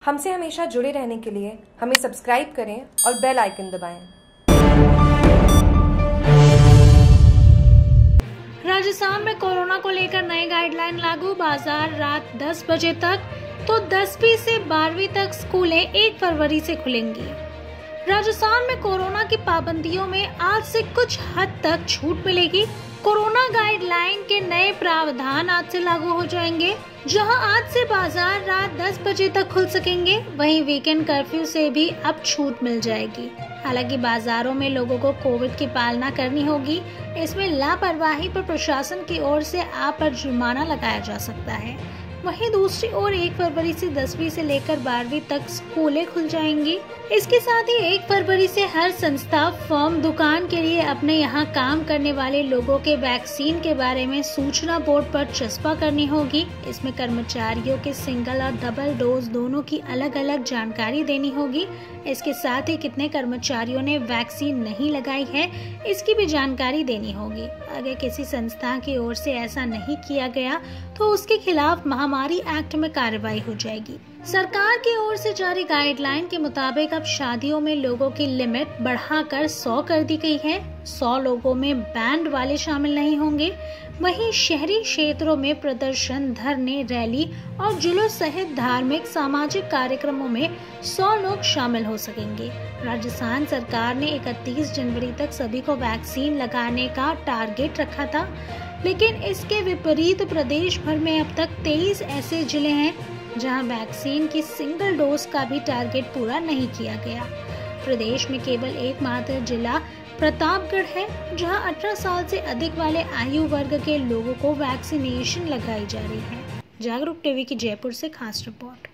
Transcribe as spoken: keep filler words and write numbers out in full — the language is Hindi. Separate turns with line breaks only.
हमसे हमेशा जुड़े रहने के लिए हमें सब्सक्राइब करें और बेल आइकन दबाएं।
राजस्थान में कोरोना को लेकर नए गाइडलाइन लागू। बाजार रात दस बजे तक तो दसवीं से बारहवीं तक स्कूलें एक फरवरी से खुलेंगी। राजस्थान में कोरोना की पाबंदियों में आज से कुछ हद तक छूट मिलेगी। कोरोना गाइडलाइन के नए प्रावधान आज से लागू हो जाएंगे। जहां आज से बाजार रात दस बजे तक खुल सकेंगे, वहीं वीकेंड कर्फ्यू से भी अब छूट मिल जाएगी। हालांकि बाजारों में लोगों को कोविड की पालना करनी होगी। इसमें लापरवाही पर प्रशासन की ओर से आप पर जुर्माना लगाया जा सकता है। वहीं दूसरी ओर एक फरवरी से दसवीं से लेकर बारहवीं तक स्कूलें खुल जाएंगी। इसके साथ ही एक फरवरी से हर संस्था, फर्म, दुकान के लिए अपने यहाँ काम करने वाले लोगों के वैक्सीन के बारे में सूचना बोर्ड पर चस्पा करनी होगी। इसमें कर्मचारियों के सिंगल और डबल डोज दोनों की अलग अलग जानकारी देनी होगी। इसके साथ ही कितने कर्मचारियों ने वैक्सीन नहीं लगाई है, इसकी भी जानकारी देनी होगी। अगर किसी संस्था की ओर से ऐसा नहीं किया गया तो उसके खिलाफ महामारी एक्ट में कार्रवाई हो जाएगी। सरकार की ओर से जारी गाइडलाइन के मुताबिक अब शादियों में लोगों की लिमिट बढ़ाकर सौ कर दी गई है। सौ लोगों में बैंड वाले शामिल नहीं होंगे। वहीं शहरी क्षेत्रों में प्रदर्शन, धरने, रैली और जुलूस सहित धार्मिक, सामाजिक कार्यक्रमों में सौ लोग शामिल हो सकेंगे। राजस्थान सरकार ने इकतीस जनवरी तक सभी को वैक्सीन लगाने का टारगेट रखा था, लेकिन इसके विपरीत प्रदेश भर में अब तक तेईस ऐसे जिले हैं जहां वैक्सीन की सिंगल डोज का भी टारगेट पूरा नहीं किया गया। प्रदेश में केवल एकमात्र जिला प्रतापगढ़ है जहां अठारह साल से अधिक वाले आयु वर्ग के लोगों को वैक्सीनेशन लगाई जा रही है। जागरूक टीवी की जयपुर से खास रिपोर्ट।